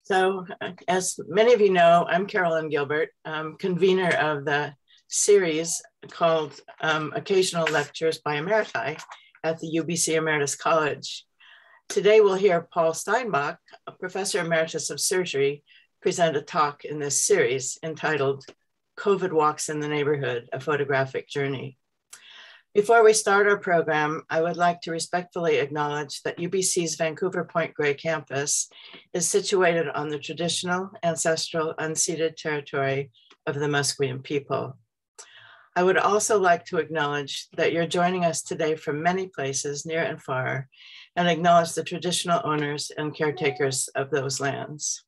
So as many of you know, I'm Carolyn Gilbert, convener of the series called Occasional Lectures by Emeriti at the UBC Emeritus College. Today we'll hear Paul Steinbok, a Professor Emeritus of Surgery, present a talk in this series entitled COVID Walks in the Neighborhood, a Photographic Journey. Before we start our program, I would like to respectfully acknowledge that UBC's Vancouver Point Grey campus is situated on the traditional, ancestral, unceded territory of the Musqueam people. I would also like to acknowledge that you're joining us today from many places near and far, and acknowledge the traditional owners and caretakers of those lands.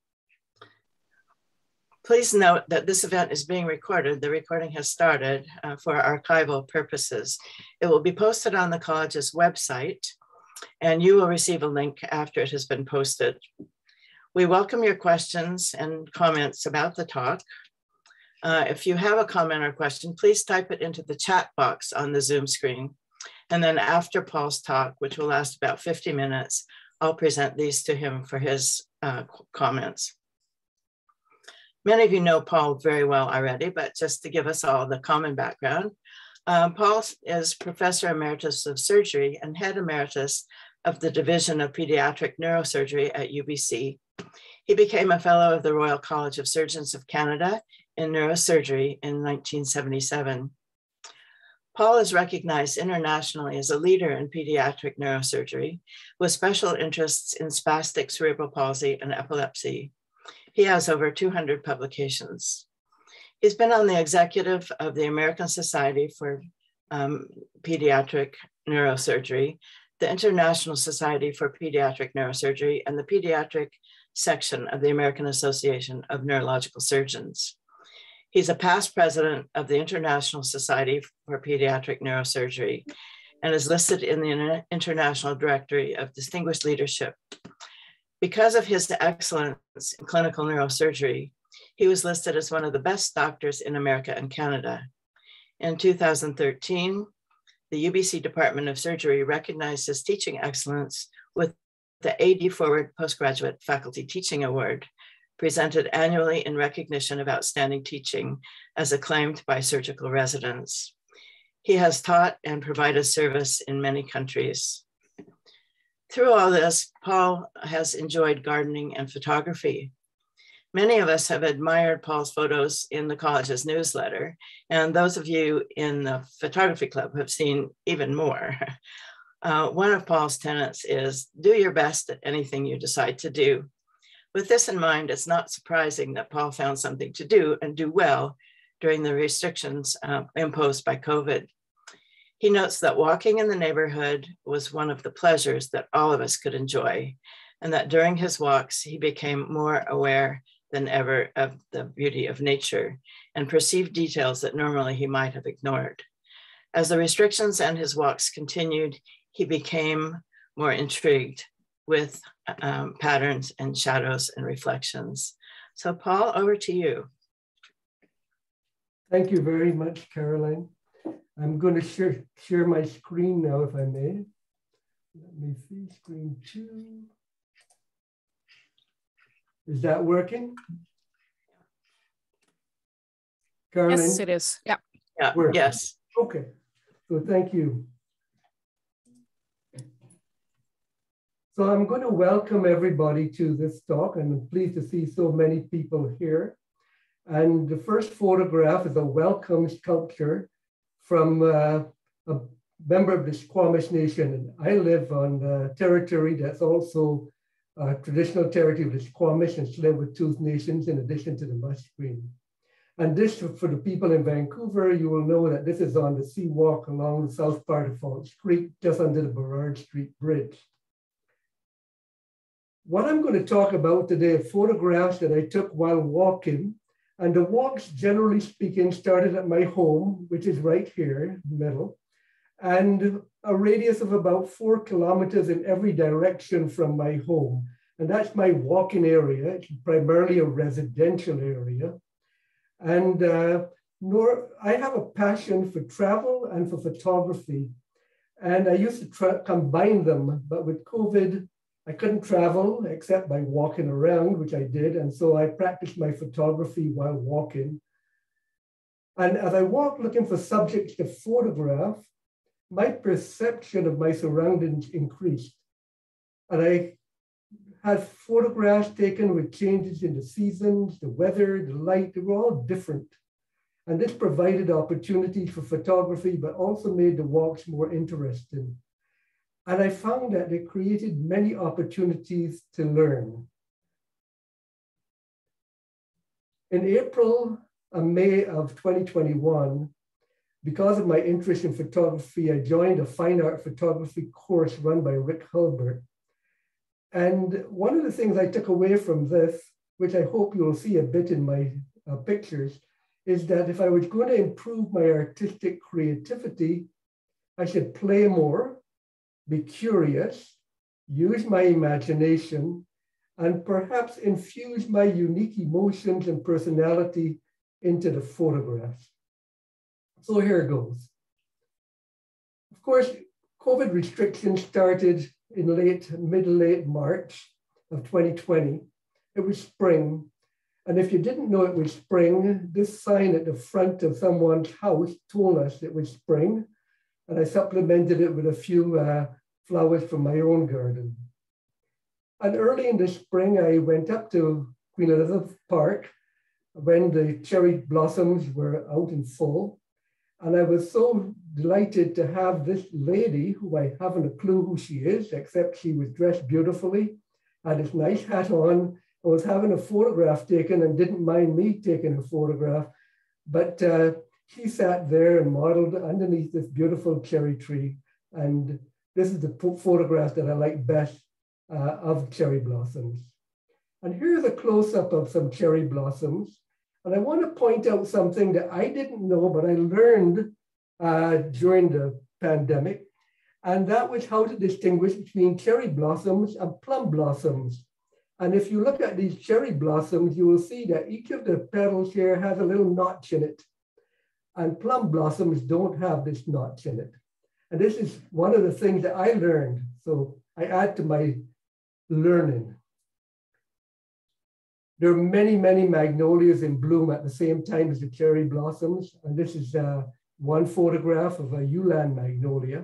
Please note that this event is being recorded. The recording has started for archival purposes. It will be posted on the college's website, and you will receive a link after it has been posted. We welcome your questions and comments about the talk. If you have a comment or question, please type it into the chat box on the Zoom screen. And then after Paul's talk, which will last about 50 minutes, I'll present these to him for his comments. Many of you know Paul very well already, but just to give us all the common background, Paul is Professor Emeritus of Surgery and Head Emeritus of the Division of Pediatric Neurosurgery at UBC. He became a Fellow of the Royal College of Surgeons of Canada in Neurosurgery in 1977. Paul is recognized internationally as a leader in pediatric neurosurgery with special interests in spastic cerebral palsy and epilepsy. He has over 200 publications. He's been on the executive of the American Society for Pediatric Neurosurgery, the International Society for Pediatric Neurosurgery, and the pediatric section of the American Association of Neurological Surgeons. He's a past president of the International Society for Pediatric Neurosurgery and is listed in the International Directory of Distinguished Leadership. Because of his excellence in clinical neurosurgery, he was listed as one of the best doctors in America and Canada. In 2013, the UBC Department of Surgery recognized his teaching excellence with the AD Forward Postgraduate Faculty Teaching Award, presented annually in recognition of outstanding teaching as acclaimed by surgical residents. He has taught and provided service in many countries. Through all this, Paul has enjoyed gardening and photography. Many of us have admired Paul's photos in the college's newsletter, and those of you in the photography club have seen even more. One of Paul's tenets is, do your best at anything you decide to do. With this in mind, it's not surprising that Paul found something to do and do well during the restrictions imposed by COVID. He notes that walking in the neighborhood was one of the pleasures that all of us could enjoy, and that during his walks, he became more aware than ever of the beauty of nature and perceived details that normally he might have ignored. As the restrictions and his walks continued, he became more intrigued with patterns and shadows and reflections. So Paul, over to you. Thank you very much, Caroline. I'm going to share my screen now, if I may. Let me see, screen 2. Is that working? Caroline? Yes, it is. Yeah. Yeah. Yes. Okay. So thank you. So I'm going to welcome everybody to this talk, and I'm pleased to see so many people here. And the first photograph is a welcome sculpture from a member of the Squamish Nation. And I live on the territory that's also traditional territory of the Squamish and Tsleil-Waututh nations, in addition to the Musqueam. And this, for the people in Vancouver, you will know that this is on the sea walk along the south part of Falls Creek, just under the Burrard Street Bridge. What I'm going to talk about today are photographs that I took while walking. And the walks, generally speaking, started at my home, which is right here in the middle, and a radius of about 4 kilometers in every direction from my home. And that's my walking area. It's primarily a residential area. And I have a passion for travel and for photography. And I used to combine them, but with COVID, I couldn't travel except by walking around, which I did. And so I practiced my photography while walking. And as I walked looking for subjects to photograph, my perception of my surroundings increased. And I had photographs taken with changes in the seasons, the weather, the light, they were all different. And this provided opportunities for photography, but also made the walks more interesting. And I found that they created many opportunities to learn. In April and May of 2021, because of my interest in photography, I joined a fine art photography course run by Rick Hulbert. And one of the things I took away from this, which I hope you'll see a bit in my pictures, is that if I was going to improve my artistic creativity, I should play more, be curious, use my imagination, and perhaps infuse my unique emotions and personality into the photographs. So here goes. Of course, COVID restrictions started in mid-late March of 2020. It was spring. And if you didn't know it was spring, this sign at the front of someone's house told us it was spring. And I supplemented it with a few flowers from my own garden. And early in the spring, I went up to Queen Elizabeth Park when the cherry blossoms were out in full. And I was so delighted to have this lady, who I haven't a clue who she is, except she was dressed beautifully, had this nice hat on, and was having a photograph taken and didn't mind me taking a photograph. But she sat there and modeled underneath this beautiful cherry tree. And this is the photograph that I like best of cherry blossoms. And here's a close-up of some cherry blossoms. And I want to point out something that I didn't know, but I learned during the pandemic. And that was how to distinguish between cherry blossoms and plum blossoms. And if you look at these cherry blossoms, you will see that each of the petals here has a little notch in it. And plum blossoms don't have this notch in it. And this is one of the things that I learned. So I add to my learning. There are many, many magnolias in bloom at the same time as the cherry blossoms. And this is one photograph of a Yulan magnolia.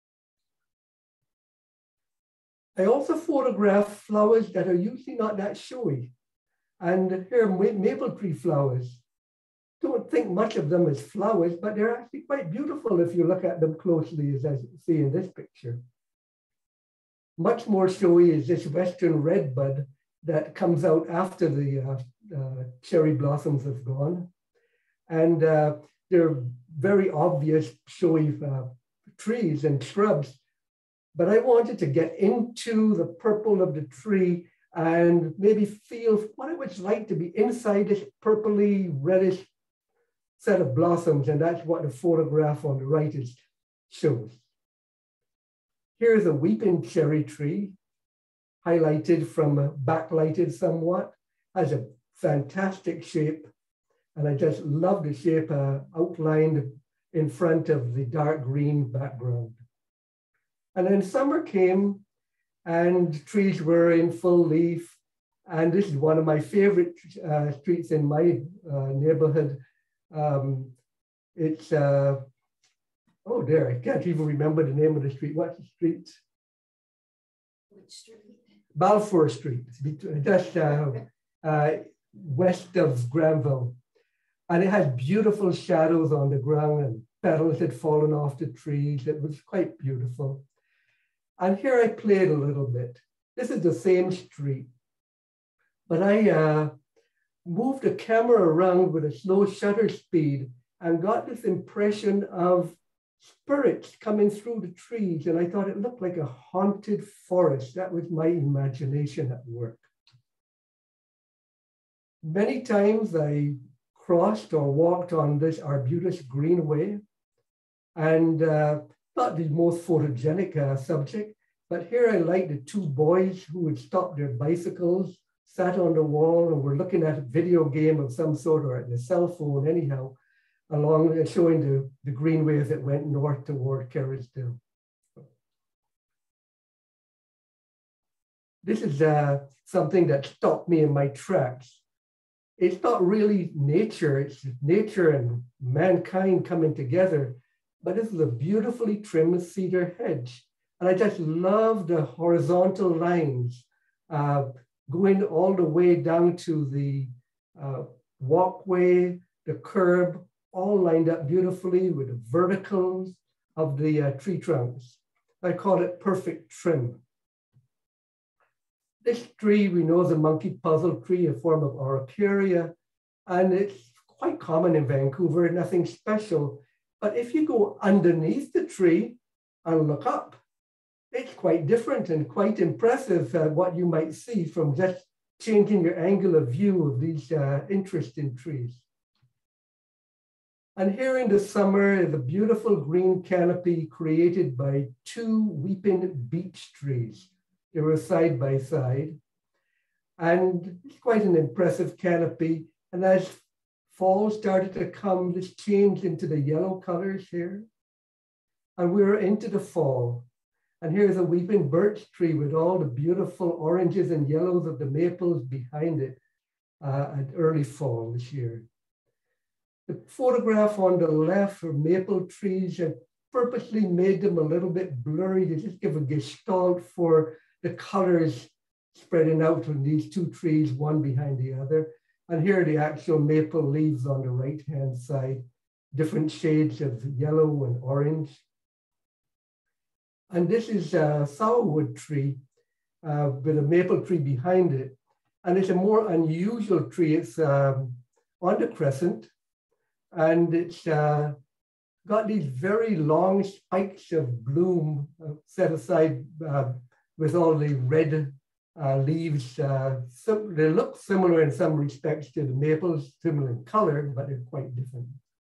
I also photograph flowers that are usually not that showy. And here are maple tree flowers. Don't think much of them as flowers, but they're actually quite beautiful if you look at them closely, as I see in this picture. Much more showy is this Western redbud that comes out after the cherry blossoms have gone. And they're very obvious showy trees and shrubs. But I wanted to get into the purple of the tree and maybe feel what it was like to be inside this purpley reddish set of blossoms. And that's what the photograph on the right shows. Here's a weeping cherry tree, highlighted from backlighted somewhat, has a fantastic shape. And I just love the shape outlined in front of the dark green background. And then summer came and trees were in full leaf. And this is one of my favorite streets in my neighborhood. It's, oh there, I can't even remember the name of the street. What's the street? Which street? Balfour Street, just west of Granville. And it has beautiful shadows on the ground and petals had fallen off the trees. It was quite beautiful. And here I played a little bit. This is the same street, but I moved the camera around with a slow shutter speed and got this impression of spirits coming through the trees. And I thought it looked like a haunted forest. That was my imagination at work. Many times I crossed or walked on this arbutus greenway and not the most photogenic subject, but here I like the two boys who would stop their bicycles, sat on the wall and were looking at a video game of some sort or at the cell phone anyhow, along showing the greenway as it went north toward Kerrisdale. this is something that stopped me in my tracks. It's not really nature, it's nature and mankind coming together, but this is a beautifully trimmed cedar hedge. And I just love the horizontal lines going all the way down to the walkway, the curb, all lined up beautifully with the verticals of the tree trunks. I call it perfect trim. This tree we know is a monkey puzzle tree, a form of Araucaria, and it's quite common in Vancouver, nothing special. But if you go underneath the tree and look up, it's quite different and quite impressive what you might see from just changing your angle of view of these interesting trees. And here in the summer is a beautiful green canopy created by 2 weeping beech trees. They were side by side. And it's quite an impressive canopy. And as fall started to come, this changed into the yellow colors here. And we were into the fall. And here's a weeping birch tree with all the beautiful oranges and yellows of the maples behind it at early fall this year. The photograph on the left are maple trees. I purposely made them a little bit blurry to just give a gestalt for the colors spreading out from these 2 trees, one behind the other. And here are the actual maple leaves on the right-hand side, different shades of yellow and orange. And this is a sourwood tree with a maple tree behind it. And it's a more unusual tree. It's on the crescent, and it's got these very long spikes of bloom set aside with all the red leaves. So they look similar in some respects to the maples, similar in color, but they're quite different.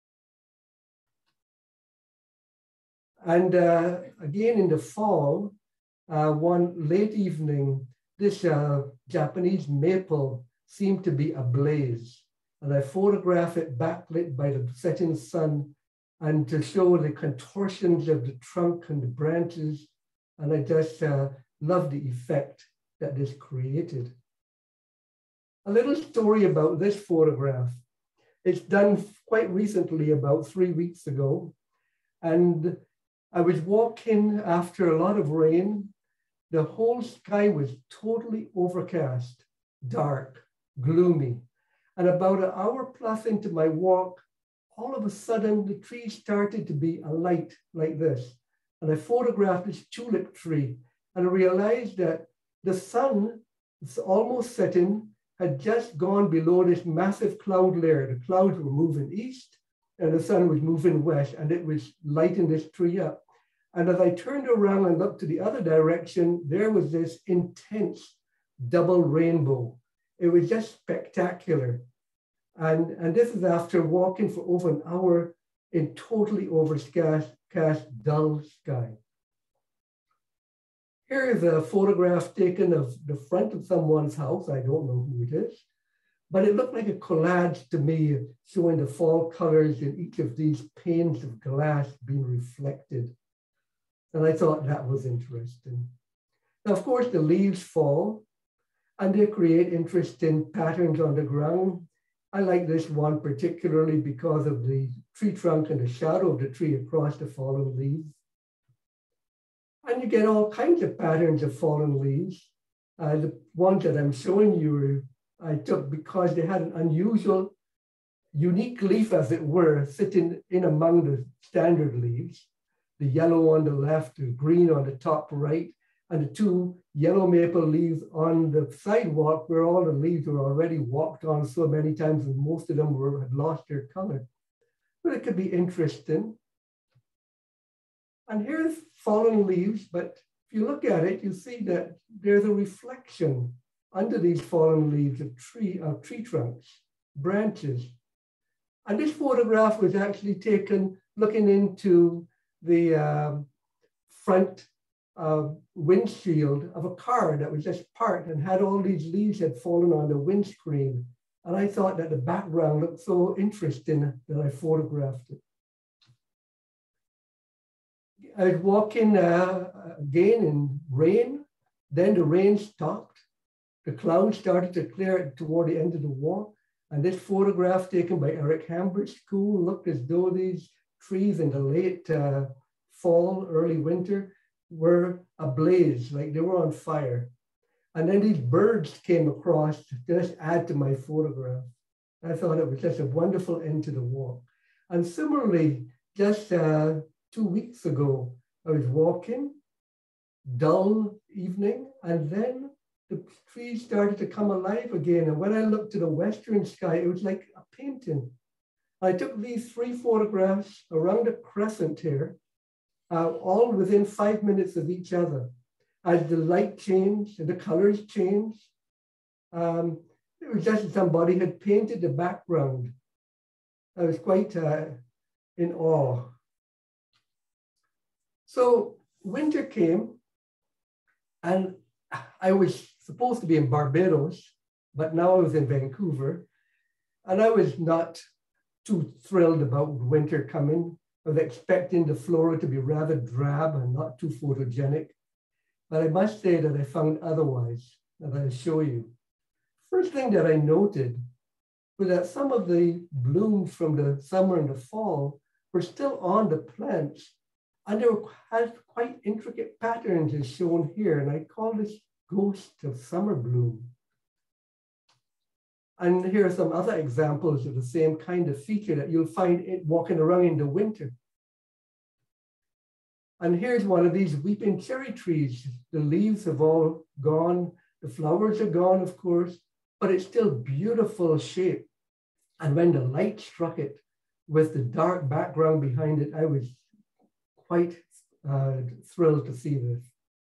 And again in the fall, one late evening, this Japanese maple seemed to be ablaze. And I photographed it backlit by the setting sun and to show the contortions of the trunk and the branches. And I just love the effect that this created. A little story about this photograph. It's done quite recently, about 3 weeks ago. And I was walking after a lot of rain. The whole sky was totally overcast, dark, gloomy. And about an hour plus into my walk, all of a sudden the trees started to be alight like this. And I photographed this tulip tree and I realized that the sun, it's almost setting, had just gone below this massive cloud layer. The clouds were moving east and the sun was moving west, and it was lighting this tree up. And as I turned around and looked to the other direction, there was this intense double rainbow. It was just spectacular. And this is after walking for over an hour in totally overcast, dull sky. Here is a photograph taken of the front of someone's house. I don't know who it is, but it looked like a collage to me, showing the fall colors in each of these panes of glass being reflected. And I thought that was interesting. Now, of course, the leaves fall and they create interesting patterns on the ground. I like this one particularly because of the tree trunk and the shadow of the tree across the fallen leaves. And you get all kinds of patterns of fallen leaves. The ones that I'm showing you, I took because they had an unusual, unique leaf, as it were, sitting in among the standard leaves. The yellow on the left, the green on the top right, and the 2 yellow maple leaves on the sidewalk where all the leaves were already walked on so many times and most of them had lost their color. But it could be interesting. And here's fallen leaves, but if you look at it, you see that there's a reflection under these fallen leaves of tree trunks, branches. And this photograph was actually taken looking into the front windshield of a car that was just parked and had all these leaves had fallen on the windscreen. And I thought that the background looked so interesting that I photographed it. I was walking again in rain, Then the rain stopped. The clouds started to clear toward the end of the walk. And this photograph taken by Eric Hambert's school looked as though these trees in the late fall, early winter were ablaze, like they were on fire. And then these birds came across to just add to my photograph. I thought it was just a wonderful end to the walk. And similarly, just 2 weeks ago, I was walking, dull evening, and then the trees started to come alive again. And when I looked to the western sky, it was like a painting. I took these 3 photographs around a crescent here, all within 5 minutes of each other. As the light changed and the colors changed, it was just as somebody had painted the background. I was quite in awe. So winter came, and I was supposed to be in Barbados, but now I was in Vancouver, and I was not too thrilled about winter coming. I was expecting the flora to be rather drab and not too photogenic, but I must say that I found otherwise, that I'll show you. First thing that I noted was that some of the blooms from the summer and the fall were still on the plants, and they had quite intricate patterns as shown here, and I call this ghost of summer bloom. And here are some other examples of the same kind of feature that you'll find it walking around in the winter. And here's one of these weeping cherry trees. The leaves have all gone, the flowers are gone, of course, but it's still beautiful shape. And when the light struck it with the dark background behind it, I was quite thrilled to see this.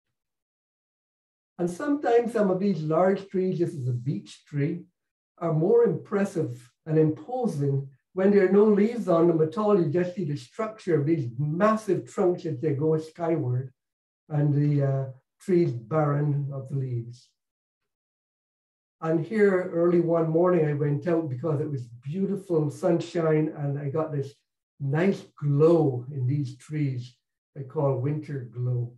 And sometimes some of these large trees, this is a beech tree, are more impressive and imposing when there are no leaves on them at all. You just see the structure of these massive trunks as they go skyward, and the trees barren of leaves. And here early one morning, I went out because it was beautiful sunshine, and I got this nice glow in these trees I call winter glow.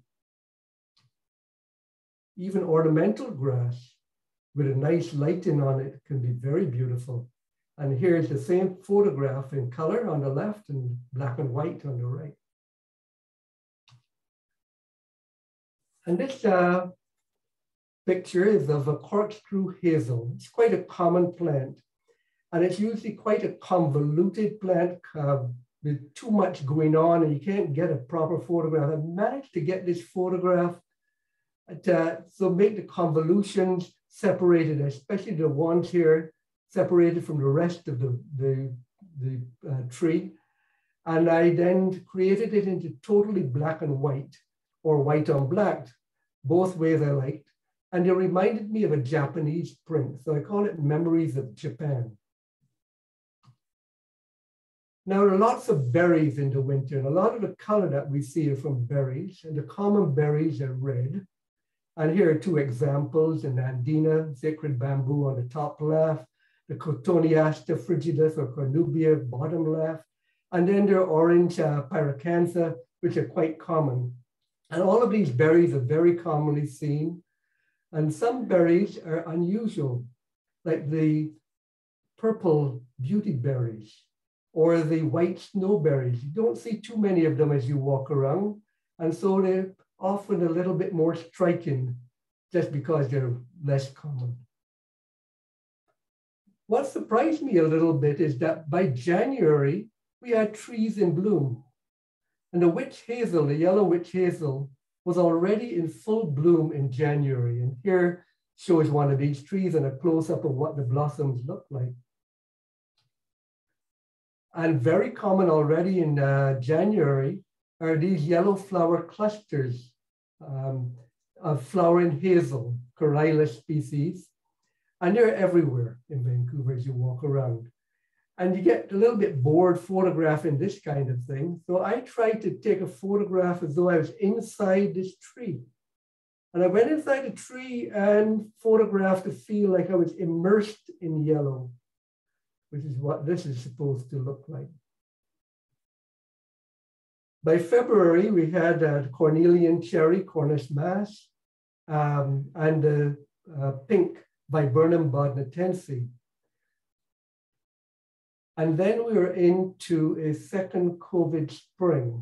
Even ornamental grass with a nice lighting on it can be very beautiful. And here's the same photograph in color on the left and black and white on the right. And this picture is of a corkscrew hazel. It's quite a common plant. And it's usually quite a convoluted plant with too much going on, and you can't get a proper photograph. I managed to get this photograph so make the convolutions separated, especially the ones here separated from the rest of the tree. And I then created it into totally black and white, or white on black, both ways I liked. And it reminded me of a Japanese print. So I call it Memories of Japan. Now, there are lots of berries in the winter, and a lot of the color that we see are from berries, and the common berries are red. And here are 2 examples: the Nandina, sacred bamboo on the top left, the Cotoneaster frigidus or Cornubia, bottom left, and then there are orange pyracantha, which are quite common. And all of these berries are very commonly seen. And some berries are unusual, like the purple beauty berries or the white snowberries. You don't see too many of them as you walk around. And so they're often a little bit more striking just because they're less common. What surprised me a little bit is that by January, we had trees in bloom. And the witch hazel, the yellow witch hazel, was already in full bloom in January. And here shows one of these trees and a close-up of what the blossoms look like. And very common already in January are these yellow flower clusters of flowering hazel, Corylus species. And they're everywhere in Vancouver as you walk around. And you get a little bit bored photographing this kind of thing. So I tried to take a photograph as though I was inside this tree. And I went inside the tree and photographed to feel like I was immersed in yellow, which is what this is supposed to look like. By February, we had Cornelian cherry, Cornus mass, and the pink viburnum bodnatense. And then we were into a second COVID spring.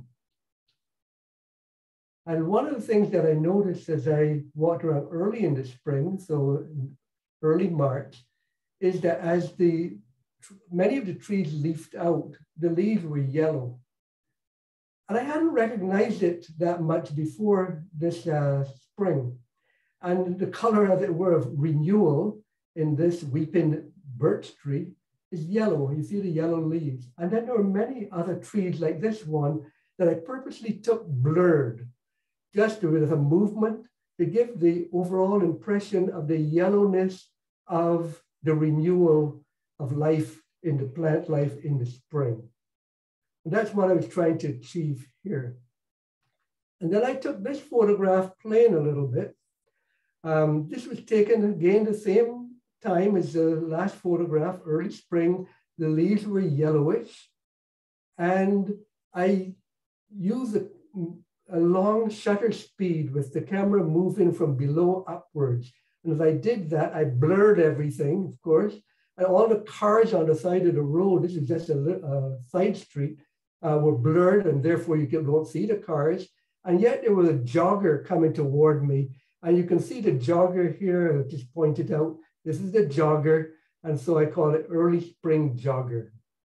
And one of the things that I noticed as I walked around early in the spring, so early March, is that as many of the trees leafed out, the leaves were yellow. And I hadn't recognized it that much before this spring. And the color, as it were, of renewal in this weeping birch tree is yellow. You see the yellow leaves. And then there were many other trees like this one that I purposely took blurred, just with a movement to give the overall impression of the yellowness of the renewal of life in the plant life in the spring. And that's what I was trying to achieve here. And then I took this photograph playing a little bit. This was taken again the same time as the last photograph, early spring. The leaves were yellowish. And I used a long shutter speed with the camera moving from below upwards. And as I did that, I blurred everything, of course, and all the cars on the side of the road, this is just a side street, were blurred, and therefore you don't see the cars. And yet there was a jogger coming toward me. And you can see the jogger here, I just pointed out, this is the jogger. And so I call it early spring jogger.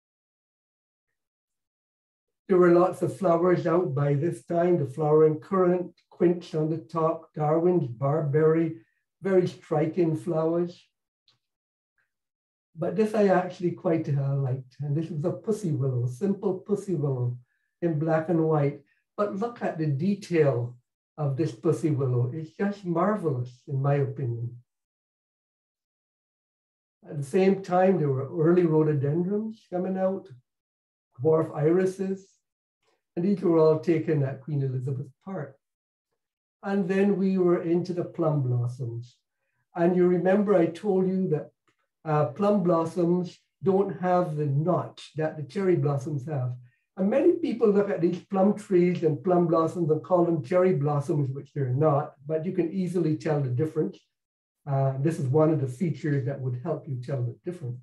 There were lots of flowers out by this time, the flowering currant, quince on the top, Darwin's barberry, very striking flowers. But this I actually quite liked. And this was a pussy willow, simple pussy willow in black and white. But look at the detail of this pussy willow. It's just marvelous, in my opinion. At the same time, there were early rhododendrons coming out, dwarf irises, and these were all taken at Queen Elizabeth Park. And then we were into the plum blossoms. And you remember I told you that plum blossoms don't have the notch that the cherry blossoms have. And many people look at these plum trees and plum blossoms and call them cherry blossoms, which they're not, but you can easily tell the difference. This is one of the features that would help you tell the difference.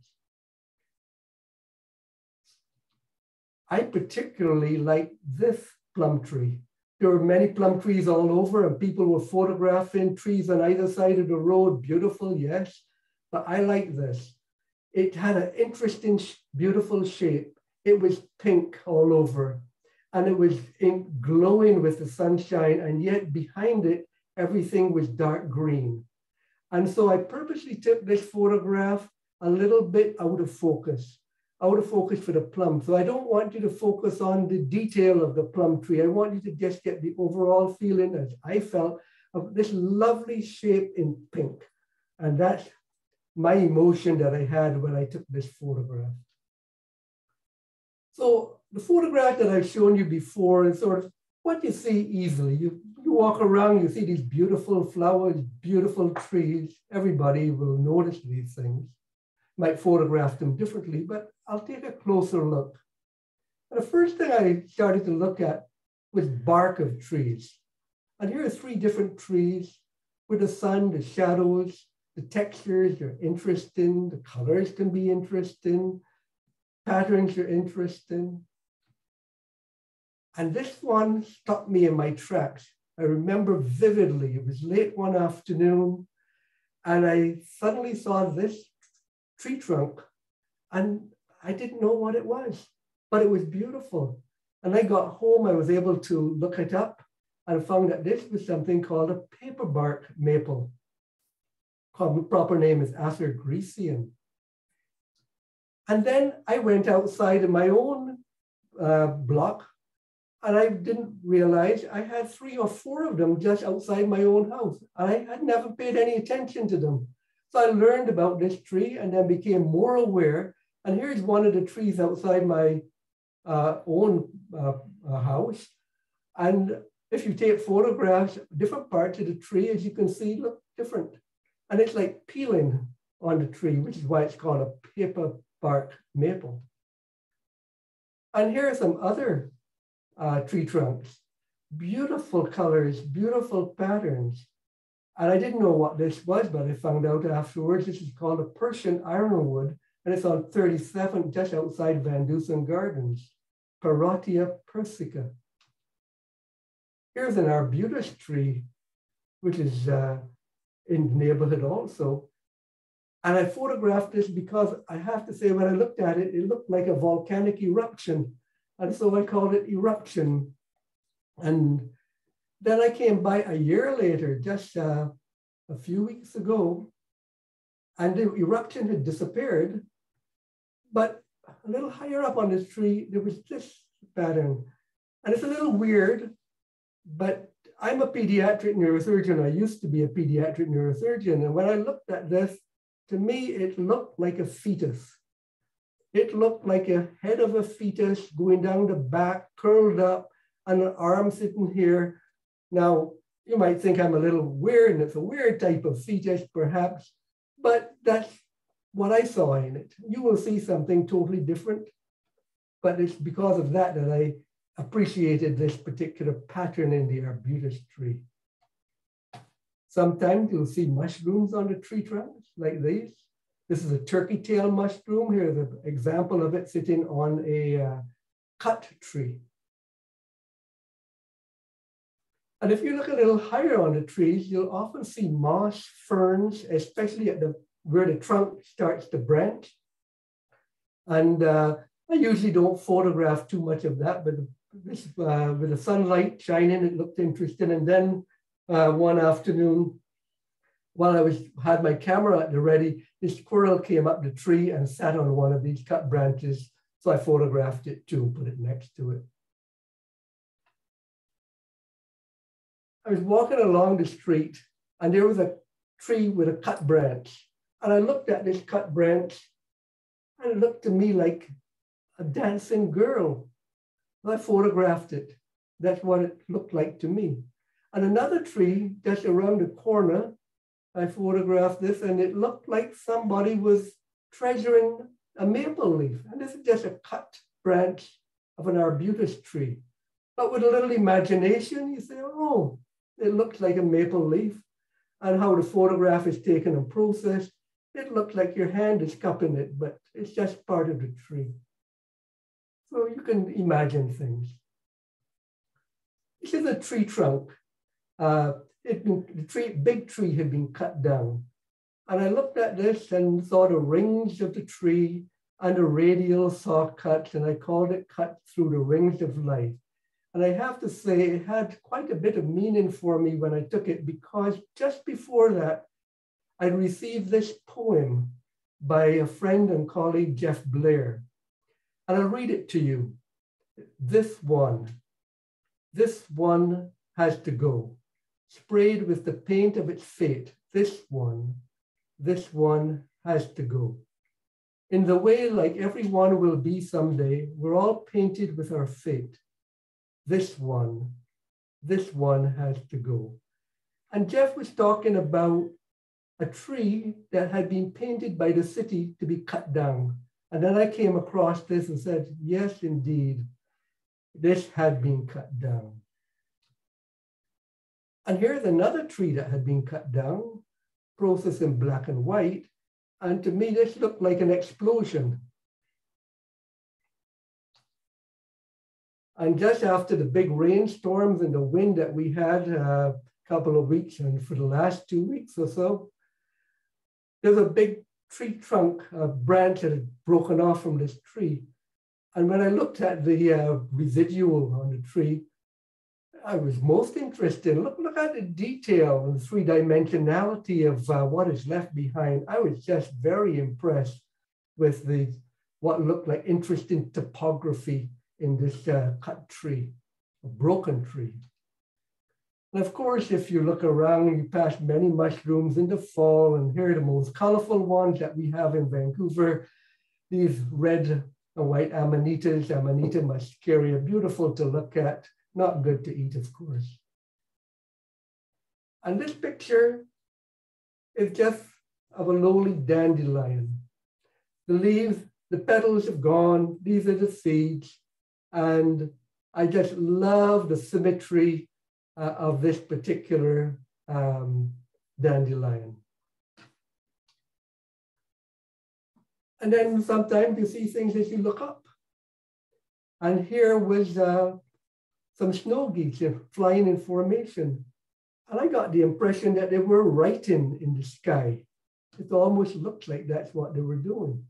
I particularly like this plum tree. There were many plum trees all over and people were photographing trees on either side of the road. Beautiful, yes, but I like this. It had an interesting, beautiful shape. It was pink all over and it was glowing with the sunshine, and yet behind it, everything was dark green. And so I purposely took this photograph a little bit out of focus for the plum. So I don't want you to focus on the detail of the plum tree. I want you to just get the overall feeling, as I felt, of this lovely shape in pink. And that's my emotion that I had when I took this photograph. So the photograph that I've shown you before is sort of what you see easily. You walk around, you see these beautiful flowers, beautiful trees. Everybody will notice these things. Might photograph them differently, but I'll take a closer look. And the first thing I started to look at was bark of trees. And here are 3 different trees with the sun, the shadows, the textures are interesting, the colors can be interesting, patterns are interesting. And this one stopped me in my tracks. I remember vividly, it was late one afternoon, and I suddenly saw this tree trunk, and I didn't know what it was, but it was beautiful. And I got home, I was able to look it up and found that this was something called a paperbark maple. The proper name is Acer grecian. And then I went outside in my own block, and I didn't realize I had 3 or 4 of them just outside my own house. I had never paid any attention to them. So I learned about this tree and then became more aware. And here's one of the trees outside my own house. And if you take photographs, different parts of the tree, as you can see, look different. And it's like peeling on the tree, which is why it's called a paper bark maple. And here are some other tree trunks. Beautiful colors, beautiful patterns. And I didn't know what this was, but I found out afterwards. This is called a Persian ironwood, and it's on 37, just outside Van Dusen Gardens, Parotia persica. Here's an arbutus tree, which is in the neighborhood also. And I photographed this because I have to say, when I looked at it, it looked like a volcanic eruption. And so I called it Eruption. And then I came by a year later, just a few weeks ago, and the eruption had disappeared. But a little higher up on this tree, there was this pattern. And it's a little weird, but I'm a pediatric neurosurgeon. I used to be a pediatric neurosurgeon. And when I looked at this, to me, it looked like a fetus. It looked like a head of a fetus going down the back, curled up, and an arm sitting here. Now, you might think I'm a little weird, and it's a weird type of fetus, perhaps, but that's what I saw in it. You will see something totally different, but it's because of that that I appreciated this particular pattern in the arbutus tree. Sometimes you'll see mushrooms on the tree trunks like these. This is a turkey tail mushroom. Here's an example of it sitting on a cut tree. And if you look a little higher on the trees, you'll often see moss, ferns, especially at where the trunk starts to branch. And I usually don't photograph too much of that, but this, with the sunlight shining, it looked interesting. And then one afternoon, while I had my camera at the ready, this squirrel came up the tree and sat on one of these cut branches. So I photographed it too, put it next to it. I was walking along the street and there was a tree with a cut branch. And I looked at this cut branch and it looked to me like a dancing girl. I photographed it. That's what it looked like to me. And another tree just around the corner, I photographed this and it looked like somebody was treasuring a maple leaf. And this is just a cut branch of an arbutus tree. But with a little imagination, you say, oh, it looks like a maple leaf. And how the photograph is taken and processed, it looks like your hand is cupping it, but it's just part of the tree. So you can imagine things. This is a tree trunk. The big tree had been cut down. And I looked at this and saw the rings of the tree and the radial saw cuts, and I called it Cut Through the Rings of Life. And I have to say, it had quite a bit of meaning for me when I took it, because just before that, I received this poem by a friend and colleague, Jeff Blair. And I'll read it to you. This one has to go, sprayed with the paint of its fate. This one has to go. In the way like everyone will be someday, we're all painted with our fate. This one has to go. And Jeff was talking about a tree that had been painted by the city to be cut down. And then I came across this and said, yes, indeed, this had been cut down. And here's another tree that had been cut down, processed in black and white. And to me, this looked like an explosion. And just after the big rainstorms and the wind that we had a couple of weeks, and for the last 2 weeks or so, there's a big tree trunk, a branch that had broken off from this tree. And when I looked at the residual on the tree, I was most interested. Look at the detail and the three-dimensionality of what is left behind. I was just very impressed with what looked like interesting topography in this cut tree, a broken tree. And of course, if you look around, you pass many mushrooms in the fall, and here are the most colorful ones that we have in Vancouver. These red and white amanitas, Amanita muscaria, beautiful to look at, not good to eat, of course. And this picture is just of a lowly dandelion. The leaves, the petals have gone, these are the seeds, and I just love the symmetry of this particular dandelion. And then sometimes you see things as you look up. And here was some snow geese flying in formation. And I got the impression that they were writing in the sky. It almost looked like that's what they were doing.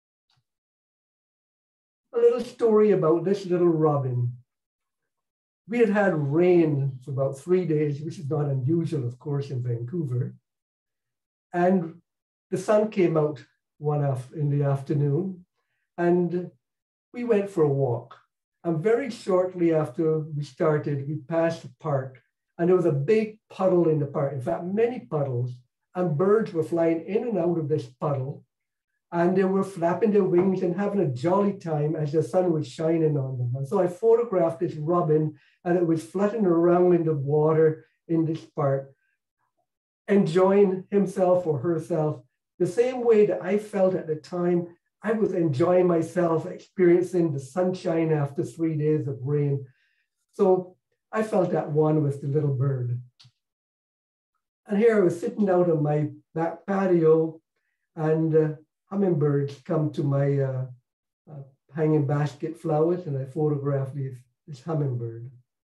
A little story about this little robin. We had had rain for about 3 days, which is not unusual, of course, in Vancouver. And the sun came out in the afternoon, and we went for a walk. And very shortly after we started, we passed a park, and there was a big puddle in the park. In fact, many puddles, and birds were flying in and out of this puddle, and they were flapping their wings and having a jolly time as the sun was shining on them. And so I photographed this robin, and it was fluttering around in the water in this park, enjoying himself or herself the same way that I felt at the time. I was enjoying myself, experiencing the sunshine after 3 days of rain. So I felt at one with the little bird. And here I was sitting out on my back patio, and hummingbirds come to my hanging basket flowers, and I photographed this hummingbird.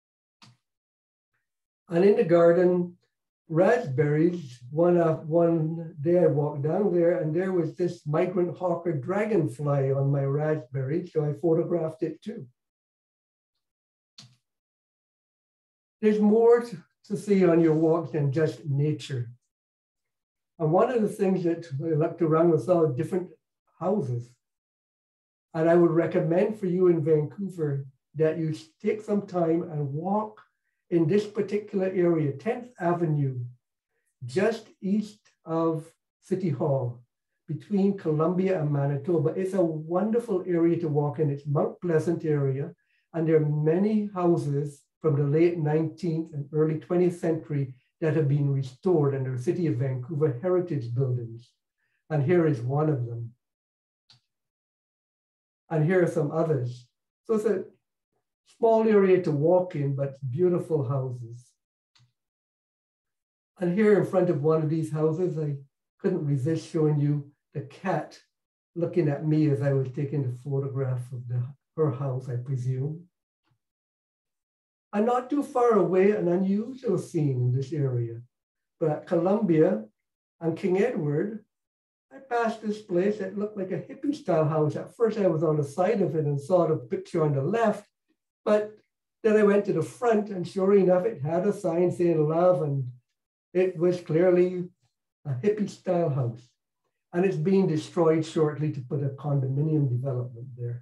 And in the garden, raspberries, one day I walked down there, and there was this migrant hawker dragonfly on my raspberry, so I photographed it too. There's more to see on your walk than just nature. And one of the things that I looked around and saw different houses. And I would recommend for you in Vancouver that you take some time and walk in this particular area, 10th Avenue, just east of City Hall, between Columbia and Manitoba. It's a wonderful area to walk in. It's Mount Pleasant area, and there are many houses from the late 19th and early 20th century that have been restored, and they're City of Vancouver heritage buildings. And here is one of them. And here are some others. So it's a small area to walk in, but beautiful houses. And here in front of one of these houses, I couldn't resist showing you the cat looking at me as I was taking the photograph of her house, I presume. And not too far away, an unusual scene in this area. But at Columbia and King Edward, I passed this place that looked like a hippie style house. At first I was on the side of it and saw the picture on the left, but then I went to the front, and sure enough, it had a sign saying love, and it was clearly a hippie style house. And it's being destroyed shortly to put a condominium development there.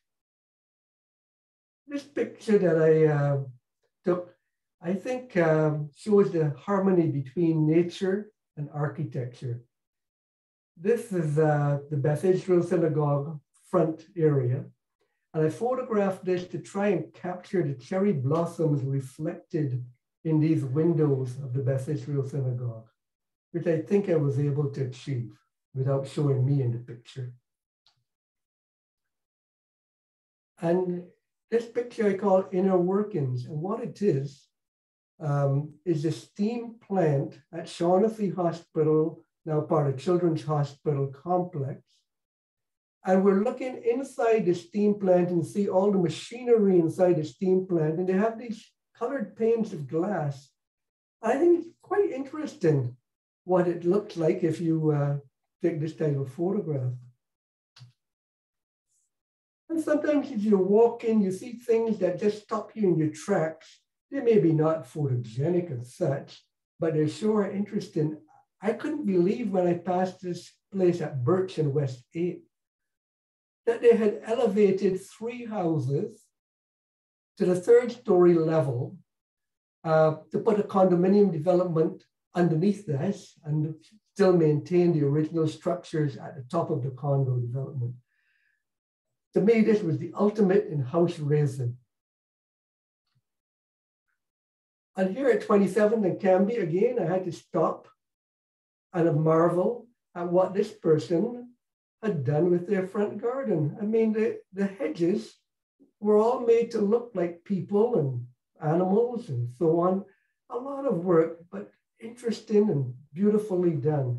This picture that I took, I think shows the harmony between nature and architecture. This is the Beth Israel Synagogue front area. And I photographed this to try and capture the cherry blossoms reflected in these windows of the Beth Israel Synagogue, which I think I was able to achieve without showing me in the picture. And this picture I call Inner Workings. And what it is a steam plant at Shaughnessy Hospital, now part of Children's Hospital Complex. And we're looking inside the steam plant and see all the machinery inside the steam plant. And they have these colored panes of glass. I think it's quite interesting what it looks like if you take this type of photograph. And sometimes as you walk in, you see things that just stop you in your tracks. They may be not photogenic as such, but they're sure interesting. I couldn't believe when I passed this place at Birch and West 8 that they had elevated 3 houses to the 3rd story level to put a condominium development underneath this and still maintain the original structures at the top of the condo development. To me, this was the ultimate in house raising. And here at 27th and Cambie, again, I had to stop and marvel at what this person had done with their front garden. I mean, the hedges were all made to look like people and animals and so on. A lot of work, but interesting and beautifully done.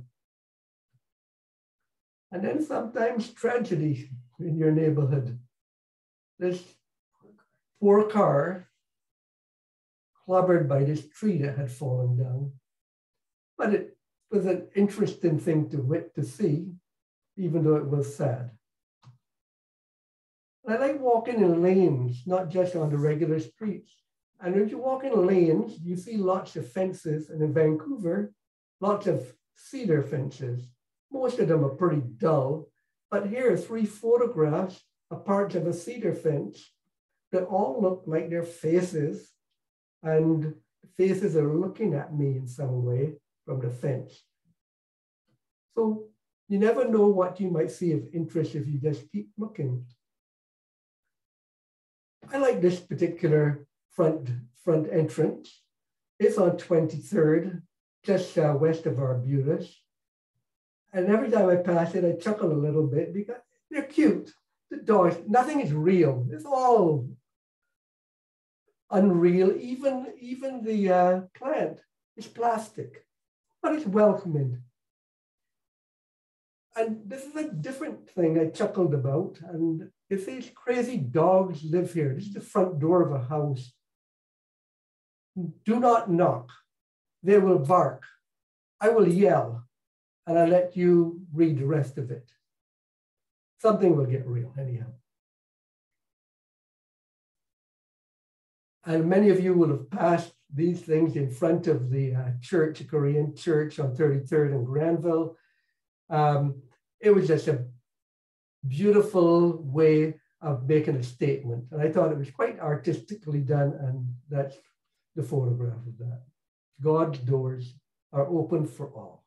And then sometimes tragedy in your neighborhood. This poor car clobbered by this tree that had fallen down. But it was an interesting thing to see, even though it was sad. And I like walking in lanes, not just on the regular streets. And when you walk in lanes, you see lots of fences. And in Vancouver, lots of cedar fences. Most of them are pretty dull. But here are 3 photographs of parts of a cedar fence that all look like their faces. And faces are looking at me in some way from the fence. So you never know what you might see of interest if you just keep looking. I like this particular front entrance. It's on 23rd, just west of Arbutus. And every time I pass it, I chuckle a little bit because they're cute. The dogs, nothing is real. It's all unreal. Even the plant is plastic, but it's welcoming. And this is a different thing I chuckled about. And if these crazy dogs live here, this is the front door of a house. Do not knock. They will bark. I will yell, and I'll let you read the rest of it. Something will get real anyhow. And many of you will have passed these things in front of the church, a Korean church on 33rd and Granville. It was just a beautiful way of making a statement. And I thought it was quite artistically done, and that's the photograph of that. God's doors are open for all.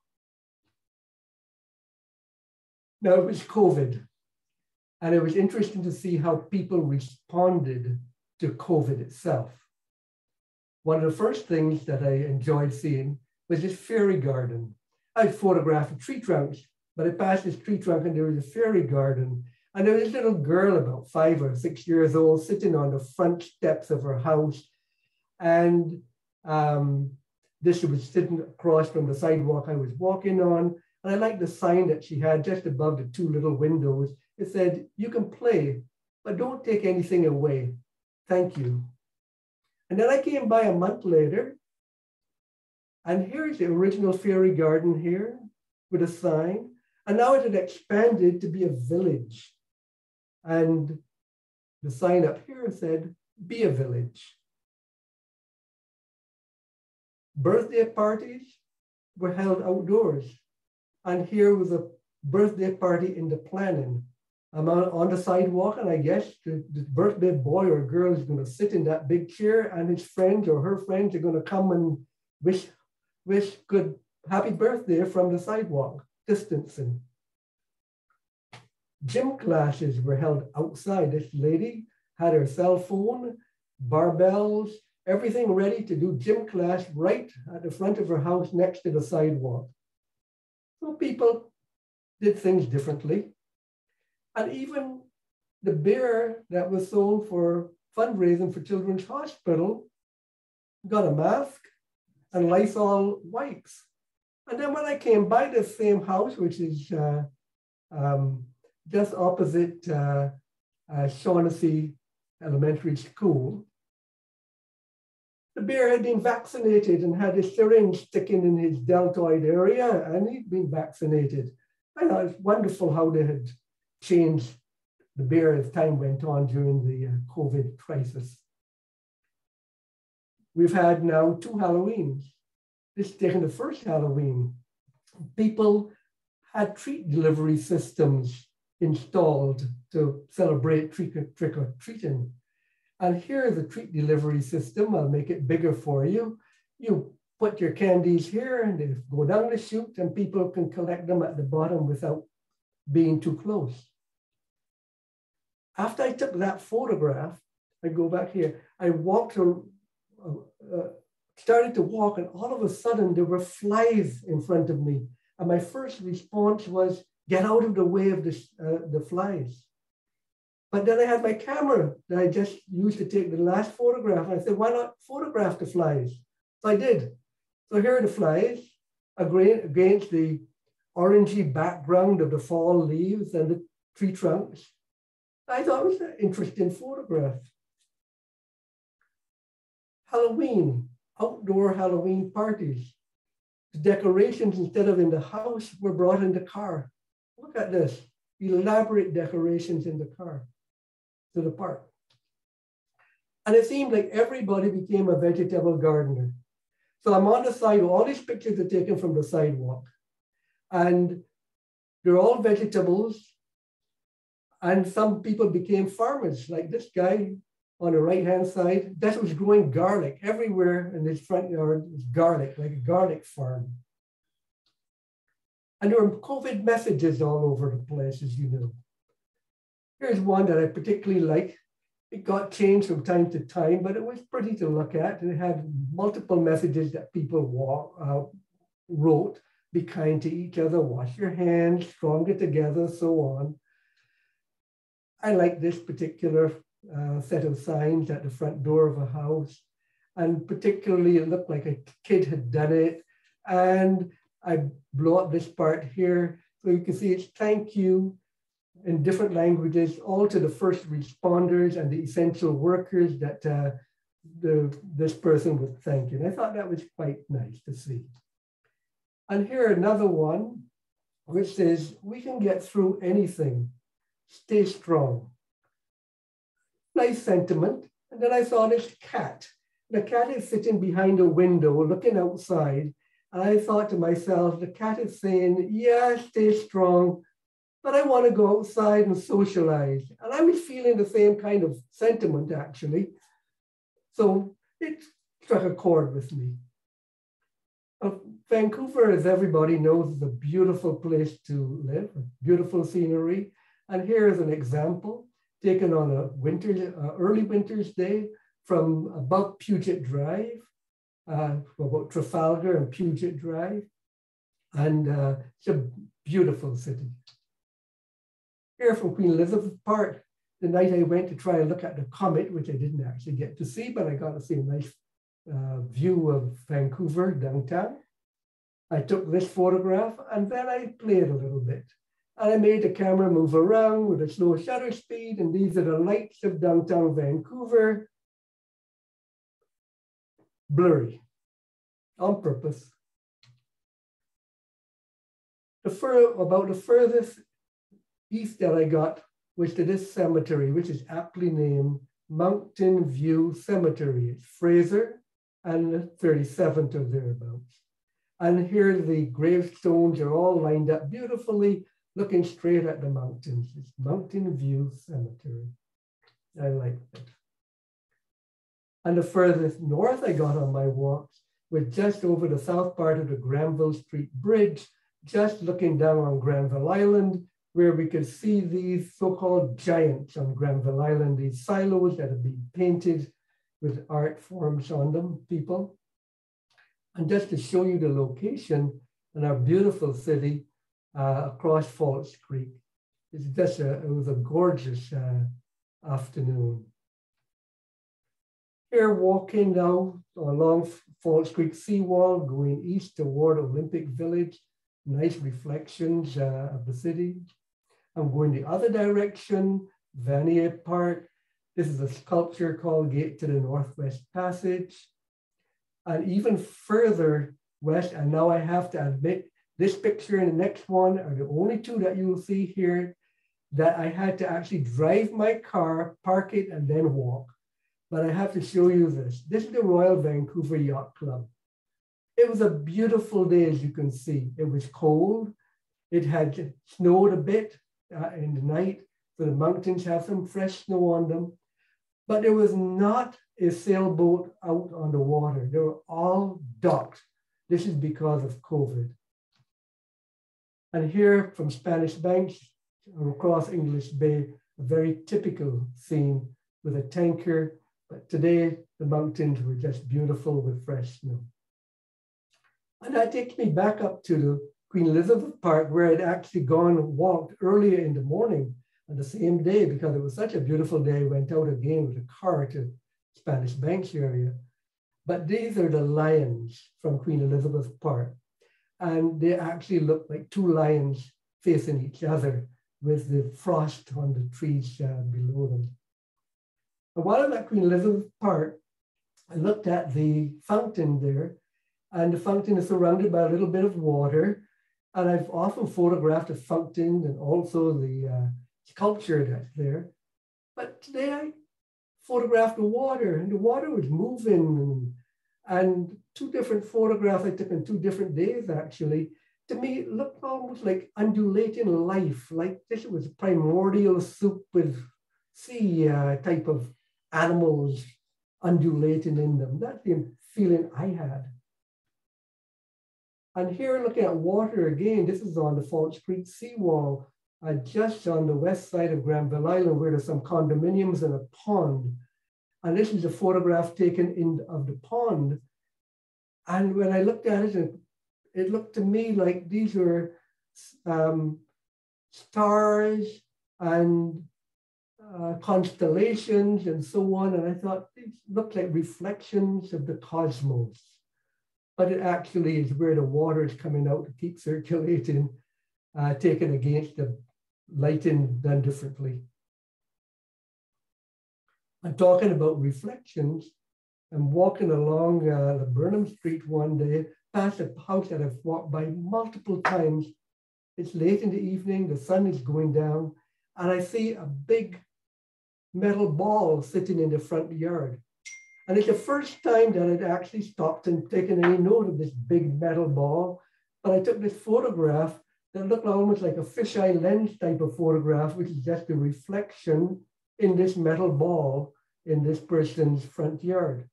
Now, it was COVID, and it was interesting to see how people responded to COVID itself. One of the first things that I enjoyed seeing was this fairy garden. I photographed tree trunks, but I passed this tree trunk and there was a fairy garden. And there was this little girl about 5 or 6 years old sitting on the front steps of her house. And this was sitting across from the sidewalk I was walking on. And I liked the sign that she had just above the 2 little windows. It said, "You can play, but don't take anything away. Thank you." And then I came by a month later, and here's the original fairy garden here with a sign. And now it had expanded to be a village. And the sign up here said, "Be a village." Birthday parties were held outdoors. And here was a birthday party in the planning. I'm on the sidewalk, and I guess the birthday boy or girl is going to sit in that big chair, and his friends or her friends are going to come and wish good happy birthday from the sidewalk, distancing. Gym classes were held outside. This lady had her cell phone, barbells, everything ready to do gym class right at the front of her house next to the sidewalk. So people did things differently. And even the beer that was sold for fundraising for Children's Hospital got a mask and Lysol wipes. And then when I came by the same house, which is just opposite Shaughnessy Elementary School, the bear had been vaccinated and had a syringe sticking in his deltoid area, and he'd been vaccinated. I thought it's wonderful how they had changed the bear as time went on during the COVID crisis. We've had now 2 Halloweens. This is taking the first Halloween. People had treat delivery systems installed to celebrate trick or treating. And here's a treat delivery system. I'll make it bigger for you. You put your candies here and they go down the chute, and people can collect them at the bottom without being too close. After I took that photograph, I go back here, I walked, started to walk, and all of a sudden there were flies in front of me. And my first response was, get out of the way of the flies. But then I had my camera that I just used to take the last photograph. And I said, why not photograph the flies? So I did. So here are the flies against the orangey background of the fall leaves and the tree trunks. I thought it was an interesting photograph. Halloween, outdoor Halloween parties. The decorations, instead of in the house, were brought in the car. Look at this, elaborate decorations in the car to the park. And it seemed like everybody became a vegetable gardener. So I'm on the sidewalk, all these pictures are taken from the sidewalk. And they're all vegetables. And some people became farmers, like this guy on the right-hand side. That was growing garlic. Everywhere in his front yard was garlic, like a garlic farm. And there were COVID messages all over the place, as you know. Here's one that I particularly like. It got changed from time to time, but it was pretty to look at. And it had multiple messages that people wrote. Be kind to each other, wash your hands, stronger together, so on. I like this particular set of signs at the front door of a house. And particularly it looked like a kid had done it. And I blow up this part here. So you can see it's thank you in different languages, all to the first responders and the essential workers that this person was thanking. I thought that was quite nice to see. And here another one, which says, we can get through anything. Stay strong. Nice sentiment. And then I saw this cat. The cat is sitting behind a window looking outside. And I thought to myself, the cat is saying, yeah, stay strong, but I want to go outside and socialize. And I was feeling the same kind of sentiment, actually. So it struck a chord with me. Vancouver, as everybody knows, is a beautiful place to live, beautiful scenery. And here is an example taken on a early winter's day from above Puget Drive, about Trafalgar and Puget Drive. And it's a beautiful city. Here from Queen Elizabeth Park, the night I went to try and look at the comet, which I didn't actually get to see, but I got to see a nice view of Vancouver downtown. I took this photograph and then I played a little bit. And I made the camera move around with a slow shutter speed, and these are the lights of downtown Vancouver. Blurry, on purpose. About the furthest east that I got was to this cemetery, which is aptly named Mountain View Cemetery. It's Fraser and 37th or thereabouts. And here the gravestones are all lined up beautifully, looking straight at the mountains. It's Mountain View Cemetery. I like that. And the furthest north I got on my walks was just over the south part of the Granville Street Bridge, just looking down on Granville Island, where we could see these so-called giants on Granville Island, these silos that have been painted with art forms on them, people. And just to show you the location in our beautiful city across Falls Creek, it's just it was a gorgeous afternoon. Here walking now along Falls Creek seawall, going east toward Olympic Village, nice reflections of the city. I'm going the other direction, Vanier Park. This is a sculpture called Gate to the Northwest Passage. And even further west, and now I have to admit, this picture and the next one are the only two that you will see here that I had to actually drive my car, park it, and then walk. But I have to show you this. This is the Royal Vancouver Yacht Club. It was a beautiful day, as you can see. It was cold. It had snowed a bit in the night, so the mountains have some fresh snow on them. But there was not a sailboat out on the water. They were all docked. This is because of COVID. And here from Spanish Banks across English Bay, a very typical scene with a tanker. But today, the mountains were just beautiful with fresh snow. And that takes me back up to the Queen Elizabeth Park, where I'd actually gone and walked earlier in the morning on the same day, because it was such a beautiful day. I went out again with a car to Spanish Banks area. But these are the lions from Queen Elizabeth Park. And they actually look like two lions facing each other with the frost on the trees below them. And while I'm at Queen Elizabeth Park, I looked at the fountain there, and the fountain is surrounded by a little bit of water. And I've often photographed the fountain and also the sculpture that's there. But today I photographed the water, and the water was moving. And two different photographs I took on 2 different days, actually, to me, it looked almost like undulating life, like this was primordial soup with sea type of animals undulating in them. That's the feeling I had. And here, looking at water again, this is on the Falls Creek seawall, just on the west side of Granville Island, where there's some condominiums and a pond. And this is a photograph taken of the pond. And when I looked at it, it looked to me like these were stars and constellations and so on. And I thought these looked like reflections of the cosmos. But it actually is where the water is coming out to keep circulating, taken against the lighting done differently. I'm talking about reflections. I'm walking along the Burnham Street one day, past a house that I've walked by multiple times. It's late in the evening, the sun is going down, and I see a big metal ball sitting in the front yard. And it's the first time that I'd actually stopped and taken any note of this big metal ball. But I took this photograph that looked almost like a fisheye lens type of photograph, which is just a reflection in this metal ball in this person's front yard.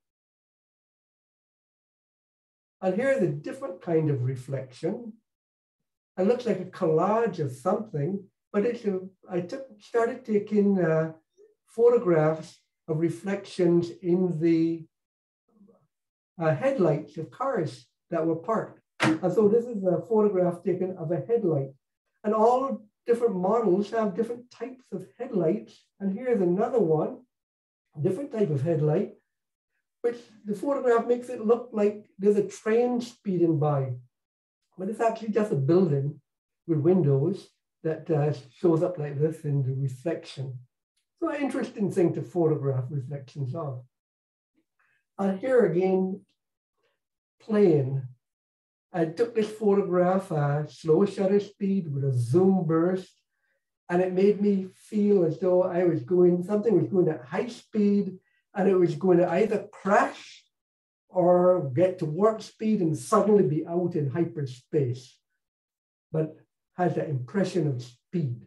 And here is a different kind of reflection. It looks like a collage of something, but I started taking photographs of reflections in the headlights of cars that were parked. And so this is a photograph taken of a headlight. And all different models have different types of headlights. And here's another one, different type of headlight, which the photograph makes it look like there's a train speeding by. But it's actually just a building with windows that shows up like this in the reflection. So an interesting thing to photograph reflections of. And here again, plane. I took this photograph slow shutter speed with a zoom burst, and it made me feel as though something was going at high speed, and it was going to either crash or get to warp speed and suddenly be out in hyperspace, but has that impression of speed.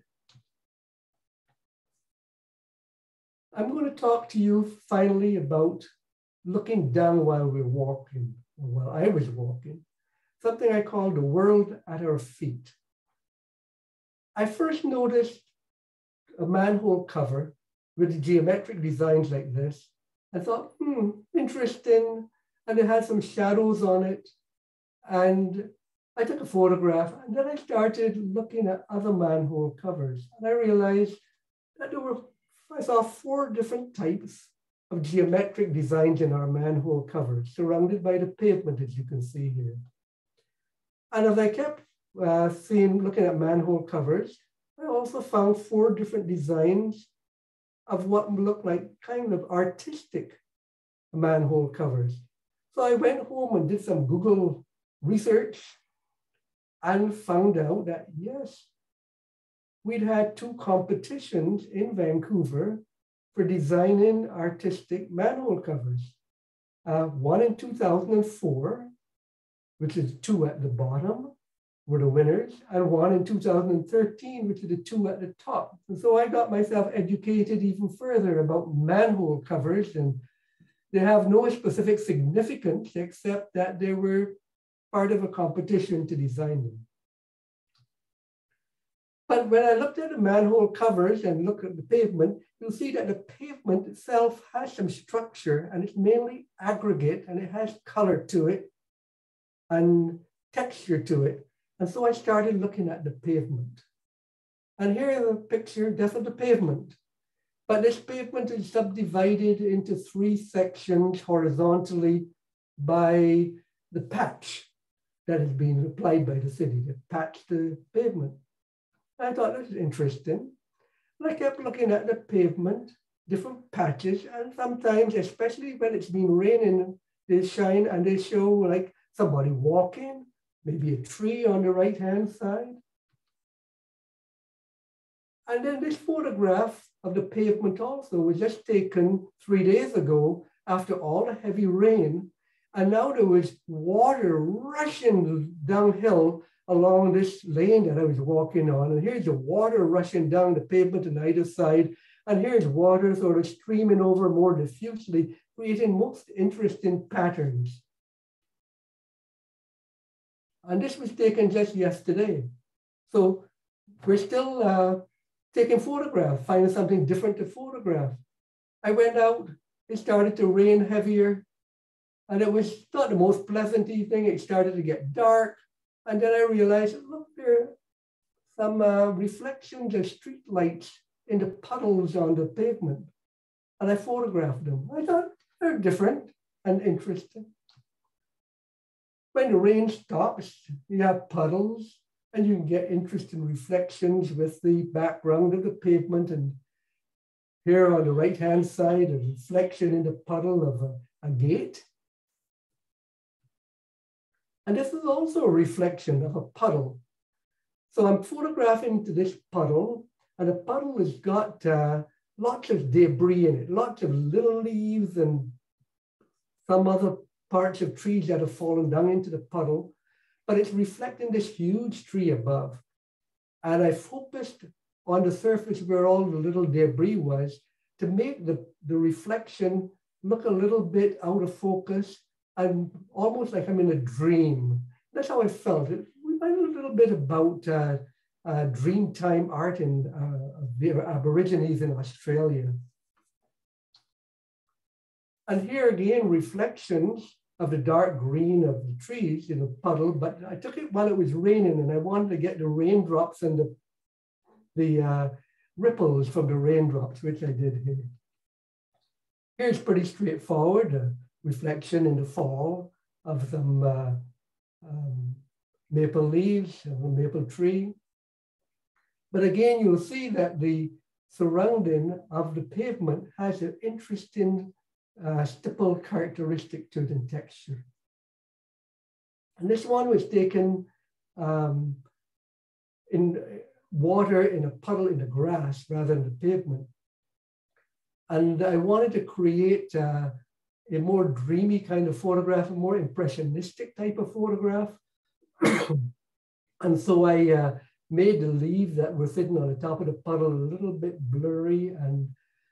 I'm going to talk to you finally about looking down while we're walking, or while I was walking, something I call the world at our feet. I first noticed a manhole cover with geometric designs like this. I thought, interesting. And it had some shadows on it. And I took a photograph, and then I started looking at other manhole covers. And I realized that I saw 4 different types of geometric designs in our manhole covers, surrounded by the pavement, as you can see here. And as I kept looking at manhole covers, I also found 4 different designs of what looked like kind of artistic manhole covers. So I went home and did some Google research and found out that, yes, we'd had 2 competitions in Vancouver for designing artistic manhole covers. One in 2004, which is 2 at the bottom, were the winners, and one in 2013, which is the 2 at the top. And so I got myself educated even further about manhole covers, and they have no specific significance except that they were part of a competition to design them. But when I looked at the manhole covers and look at the pavement, you'll see that the pavement itself has some structure, and it's mainly aggregate, and it has color to it and texture to it. And so I started looking at the pavement. And here is a picture just of the pavement. But this pavement is subdivided into 3 sections horizontally by the patch that has been applied by the city to patch the pavement. I thought that was interesting. And I kept looking at the pavement, different patches, and sometimes, especially when it's been raining, they shine and they show like somebody walking, maybe a tree on the right-hand side. And then this photograph of the pavement also was just taken 3 days ago after all the heavy rain. And now there was water rushing downhill along this lane that I was walking on. And here's the water rushing down the pavement on either side. And here's water sort of streaming over more diffusely, creating most interesting patterns. And this was taken just yesterday. So we're still taking photographs, finding something different to photograph. I went out, it started to rain heavier, and it was not the most pleasant thing. It started to get dark. And then I realized, look, there are some reflections of street lights in the puddles on the pavement. And I photographed them. I thought they're different and interesting. When the rain stops, you have puddles, and you can get interesting reflections with the background of the pavement. And here on the right-hand side, a reflection in the puddle of a gate. And this is also a reflection of a puddle. So I'm photographing to this puddle, and the puddle has got lots of debris in it, lots of little leaves and some other parts of trees that have fallen down into the puddle, but it's reflecting this huge tree above. And I focused on the surface where all the little debris was to make the reflection look a little bit out of focus and almost like I'm in a dream. That's how I felt. We learned a little bit about Dreamtime art in the Aborigines in Australia. And here again, reflections of the dark green of the trees in the puddle, but I took it while it was raining and I wanted to get the raindrops and the ripples from the raindrops, which I did here. Here's pretty straightforward, a reflection in the fall of some maple leaves of a maple tree. But again, you'll see that the surrounding of the pavement has an interesting stipple characteristic to it in texture. And this one was taken in water in a puddle in the grass rather than the pavement. And I wanted to create a more dreamy kind of photograph, a more impressionistic type of photograph. And so I made the leaves that were sitting on the top of the puddle a little bit blurry, and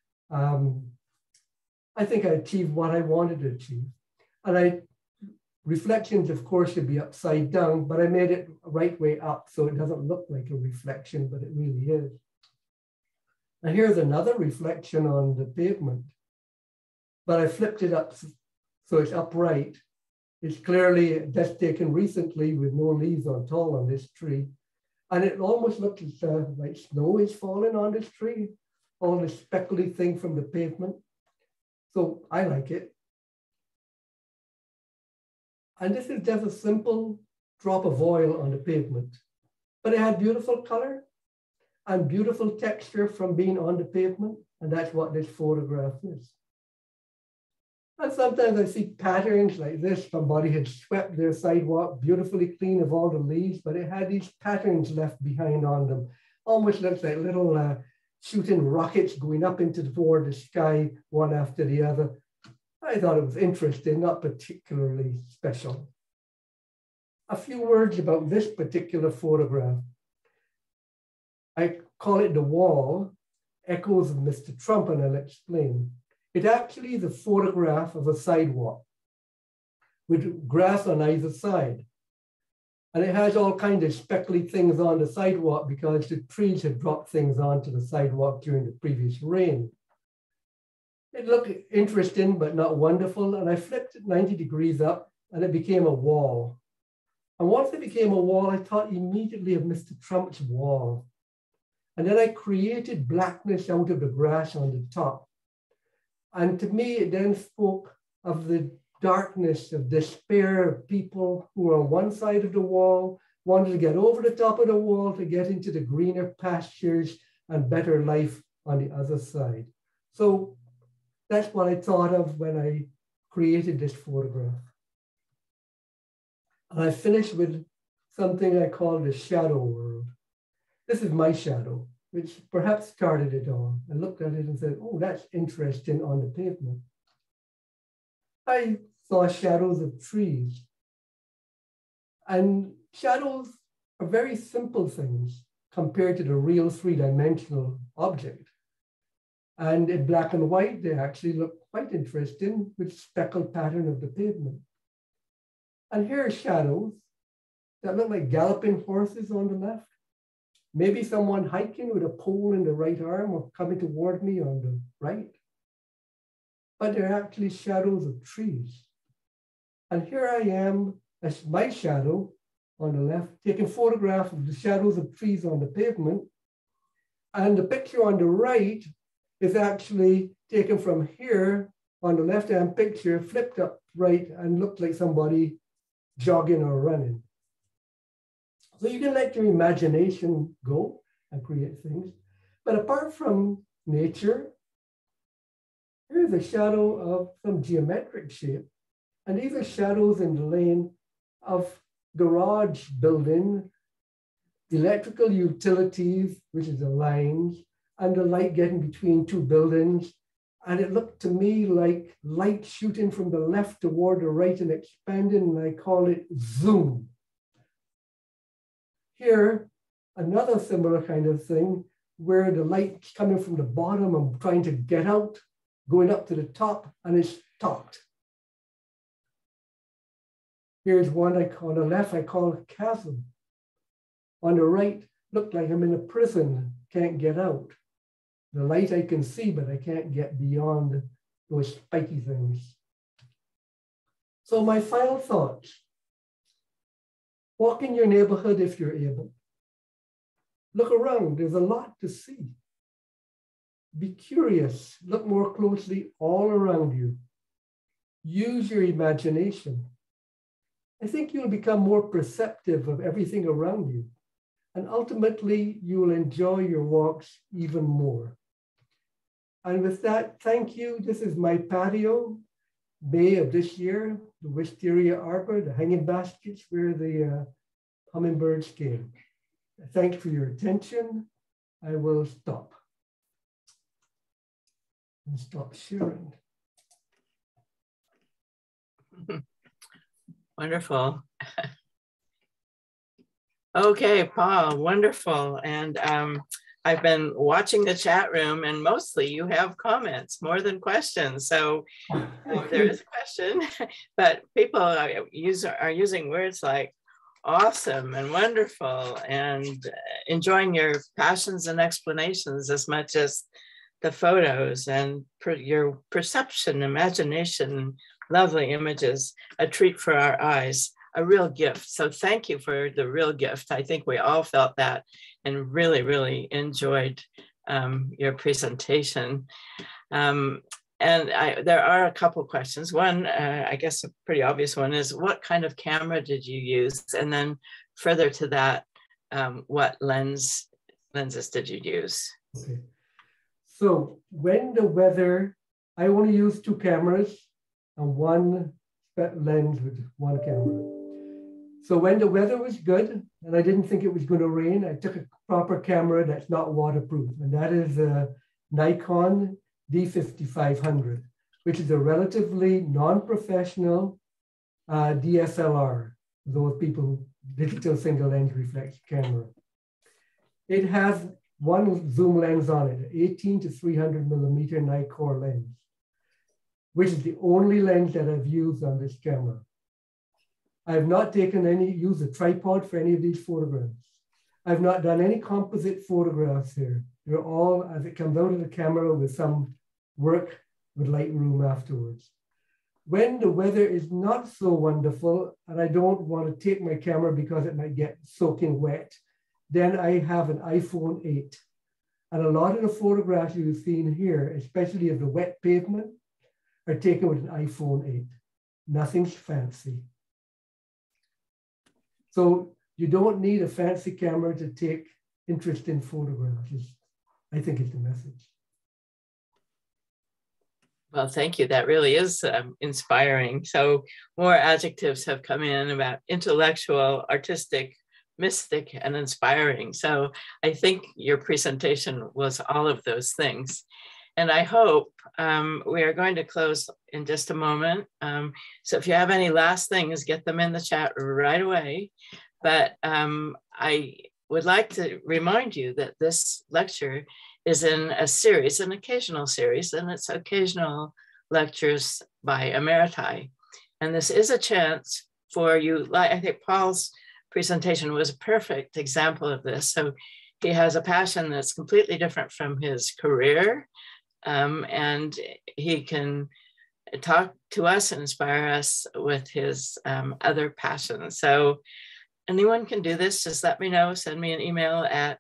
I think I achieved what I wanted to achieve. And reflections, of course, should be upside down, but I made it right way up so it doesn't look like a reflection, but it really is. And here's another reflection on the pavement, but I flipped it up so it's upright. It's clearly just taken recently with no leaves at all on this tree. And it almost looks like snow is falling on this tree, all this speckly thing from the pavement. So I like it. And this is just a simple drop of oil on the pavement, but it had beautiful color and beautiful texture from being on the pavement. And that's what this photograph is. And sometimes I see patterns like this. Somebody had swept their sidewalk beautifully clean of all the leaves, but it had these patterns left behind on them. Almost looks like little shooting rockets going up toward the sky, one after the other. I thought it was interesting, not particularly special. A few words about this particular photograph. I call it The Wall, Echoes of Mr. Trump, and I'll explain. It actually is a photograph of a sidewalk with grass on either side. And it has all kinds of speckly things on the sidewalk because the trees had dropped things onto the sidewalk during the previous rain. It looked interesting, but not wonderful. And I flipped it 90 degrees up and it became a wall. And once it became a wall, I thought immediately of Mr. Trump's wall. And then I created blackness out of the grass on the top. And to me, it then spoke of the darkness, of despair of people who are on one side of the wall, wanted to get over the top of the wall to get into the greener pastures and better life on the other side. So that's what I thought of when I created this photograph. And I finished with something I call the shadow world. This is my shadow, which perhaps started it all. I looked at it and said, oh, that's interesting on the pavement. I saw shadows of trees. And shadows are very simple things compared to the real three-dimensional object. And in black and white, they actually look quite interesting with speckled pattern of the pavement. And here are shadows that look like galloping horses on the left. Maybe someone hiking with a pole in the right arm or coming toward me on the right. But they're actually shadows of trees. And here I am, as my shadow on the left, taking photographs of the shadows of trees on the pavement. And the picture on the right is actually taken from here on the left-hand picture, flipped up right and looked like somebody jogging or running. So you can let your imagination go and create things. But apart from nature, here's a shadow of some geometric shape. And these are shadows in the lane of garage building, electrical utilities, which is the lines, and the light getting between two buildings. And it looked to me like light shooting from the left toward the right and expanding, and I call it zoom. Here, another similar kind of thing where the light's coming from the bottom and trying to get out, going up to the top, and it's stopped. Here's one on the left, I call a chasm. On the right, looked like I'm in a prison, can't get out. The light I can see, but I can't get beyond those spiky things. So my final thoughts. Walk in your neighborhood if you're able. Look around, there's a lot to see. Be curious, look more closely all around you. Use your imagination. I think you'll become more perceptive of everything around you. And ultimately, you will enjoy your walks even more. And with that, thank you. This is my patio, May of this year, the wisteria arbor, the hanging baskets where the hummingbirds came. Thanks for your attention. I will stop and stop sharing. Wonderful. Okay, Paul, wonderful. And I've been watching the chat room and mostly you have comments more than questions. So there is a question, but people are using words like awesome and wonderful and enjoying your passions and explanations as much as the photos and your perception, imagination, lovely images, a treat for our eyes. A real gift. So thank you for the real gift. I think we all felt that and really, really enjoyed your presentation. And there are a couple questions. One, I guess a pretty obvious one is what kind of camera did you use? And then further to that, what lenses did you use? Okay. So when the weather, I only use 2 cameras and 1 lens with 1 camera. So when the weather was good and I didn't think it was going to rain, I took a proper camera that's not waterproof. And that is a Nikon D5500, which is a relatively non-professional DSLR, those people, digital single lens reflex camera. It has 1 zoom lens on it, 18 to 300 millimeter Nikkor lens, which is the only lens that I've used on this camera. I have not used a tripod for any of these photographs. I've not done any composite photographs here. They're all as it comes out of the camera with some work with Lightroom afterwards. When the weather is not so wonderful and I don't want to take my camera because it might get soaking wet, then I have an iPhone 8. And a lot of the photographs you've seen here, especially of the wet pavement, are taken with an iPhone 8. Nothing's fancy. So you don't need a fancy camera to take interest in photographs. I think it's the message. Well, thank you. That really is inspiring. So more adjectives have come in about intellectual, artistic, mystic, and inspiring. So I think your presentation was all of those things. And I hope we are going to close in just a moment. So if you have any last things, get them in the chat right away. But I would like to remind you that this lecture is in a series, an occasional series, and it's occasional lectures by Emeriti. And this is a chance for you, like I think Paul's presentation was a perfect example of this. So he has a passion that's completely different from his career, and he can talk to us and inspire us with his other passions. So anyone can do this, just let me know, send me an email at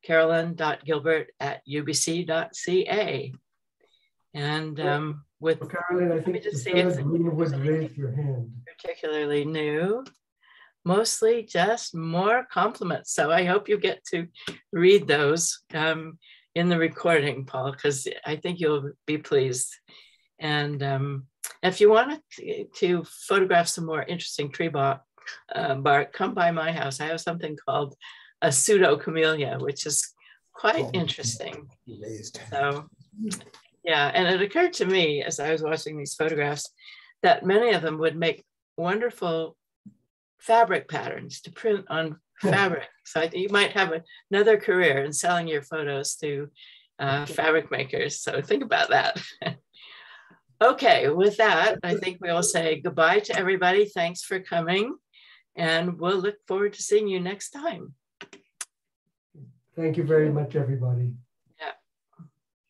carolyn.gilbert@ubc.ca. And with Carolyn, I think Greenwood raised your hand. Particularly new, mostly just more compliments. So I hope you get to read those in the recording, Paul, because I think you'll be pleased. And if you want to photograph some more interesting tree bark, come by my house. I have something called a pseudo camellia, which is quite interesting. So, yeah, and it occurred to me as I was watching these photographs that many of them would make wonderful fabric patterns to print on fabric. So you might have another career in selling your photos to fabric makers. So think about that. Okay, with that, I think we will say goodbye to everybody. Thanks for coming. And we'll look forward to seeing you next time. Thank you very much, everybody.